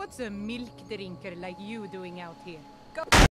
What's a milk drinker like you doing out here?